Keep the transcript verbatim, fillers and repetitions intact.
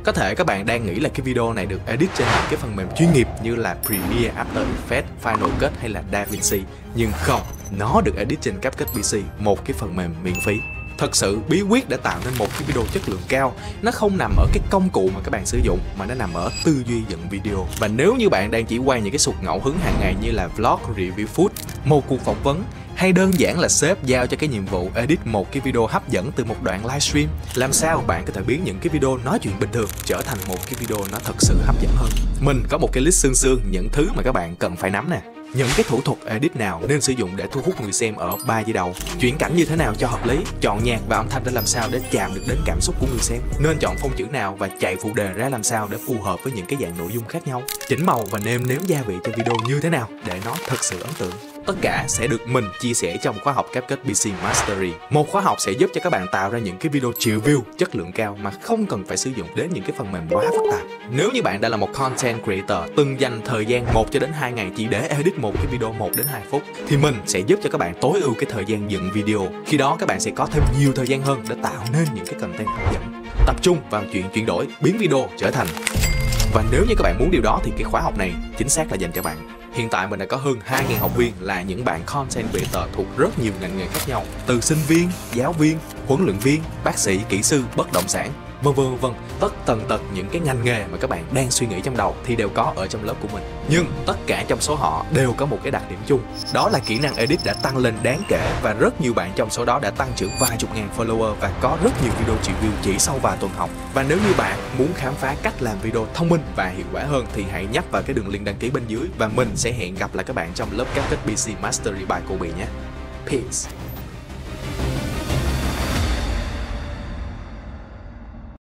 Có thể các bạn đang nghĩ là cái video này được edit trên những cái phần mềm chuyên nghiệp như là Premiere, After Effects, Final Cut hay là DaVinci. Nhưng không, nó được edit trên CapCut pê xê, một cái phần mềm miễn phí. Thật sự bí quyết để tạo nên một cái video chất lượng cao nó không nằm ở cái công cụ mà các bạn sử dụng, mà nó nằm ở tư duy dựng video. Và nếu như bạn đang chỉ quay những cái sụt ngẫu hứng hàng ngày như là vlog, review food, một cuộc phỏng vấn, hay đơn giản là sếp giao cho cái nhiệm vụ edit một cái video hấp dẫn từ một đoạn livestream, làm sao bạn có thể biến những cái video nói chuyện bình thường trở thành một cái video nó thật sự hấp dẫn hơn. Mình có một cái list xương xương những thứ mà các bạn cần phải nắm nè. Những cái thủ thuật edit nào nên sử dụng để thu hút người xem ở ba giây đầu, chuyển cảnh như thế nào cho hợp lý, chọn nhạc và âm thanh để làm sao để chạm được đến cảm xúc của người xem, nên chọn phông chữ nào và chạy phụ đề ra làm sao để phù hợp với những cái dạng nội dung khác nhau, chỉnh màu và nêm nếm gia vị cho video như thế nào để nó thật sự ấn tượng. Tất cả sẽ được mình chia sẻ trong khóa học CapCut pê xê Mastery. Một khóa học sẽ giúp cho các bạn tạo ra những cái video triệu view chất lượng cao mà không cần phải sử dụng đến những cái phần mềm quá phức tạp. Nếu như bạn đã là một content creator từng dành thời gian một cho đến hai ngày chỉ để edit một cái video một đến hai phút, thì mình sẽ giúp cho các bạn tối ưu cái thời gian dựng video. Khi đó các bạn sẽ có thêm nhiều thời gian hơn để tạo nên những cái content hấp dẫn. Tập trung vào chuyện chuyển đổi, biến video trở thành. Và nếu như các bạn muốn điều đó thì cái khóa học này chính xác là dành cho bạn. Hiện tại mình đã có hơn hai nghìn học viên là những bạn content creator thuộc rất nhiều ngành nghề khác nhau, từ sinh viên, giáo viên, huấn luyện viên, bác sĩ, kỹ sư, bất động sản, vân vân vân. Tất tần tật những cái ngành nghề mà các bạn đang suy nghĩ trong đầu thì đều có ở trong lớp của mình. Nhưng tất cả trong số họ đều có một cái đặc điểm chung, đó là kỹ năng edit đã tăng lên đáng kể, và rất nhiều bạn trong số đó đã tăng trưởng vài chục ngàn follower và có rất nhiều video triệu view chỉ sau vài tuần học. Và nếu như bạn muốn khám phá cách làm video thông minh và hiệu quả hơn thì hãy nhấp vào cái đường link đăng ký bên dưới, và mình sẽ hẹn gặp lại các bạn trong lớp CapCut pê xê Mastery by Kobe nhé. Peace.